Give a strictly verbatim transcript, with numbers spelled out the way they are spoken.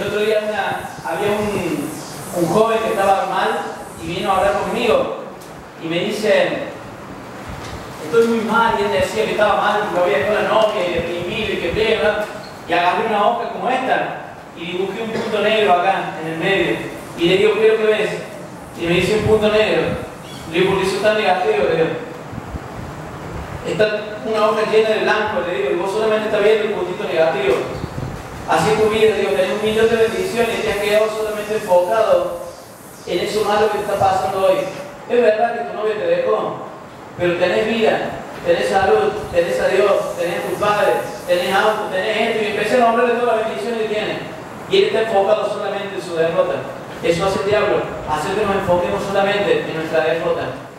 otro día una, había un, un joven que estaba mal y vino a hablar conmigo y me dice, estoy muy mal, y él decía que estaba mal porque había dejado la novia y deprimido y que plena, y agarré una hoja como esta y dibujé un punto negro acá en el medio y le digo, ¿qué es lo que ves? Y me dice un punto negro. Le digo, porque eso está negativo, le digo. Está una hoja llena de blanco, le digo, y vos solamente estás viendo el puntito negativo. Así es tu vida, digo, tenés un millón de bendiciones y te has quedado solamente enfocado en eso malo que te está pasando hoy. Es verdad que tu novio te dejó, pero tenés vida, tenés salud, tenés a Dios, tenés a tus padres, tenés auto, tenés esto, y empecé a nombrarle todas las bendiciones que tiene. Y él está enfocado solamente en su derrota. Eso hace el diablo, hacer que nos enfoquemos solamente en nuestra derrota.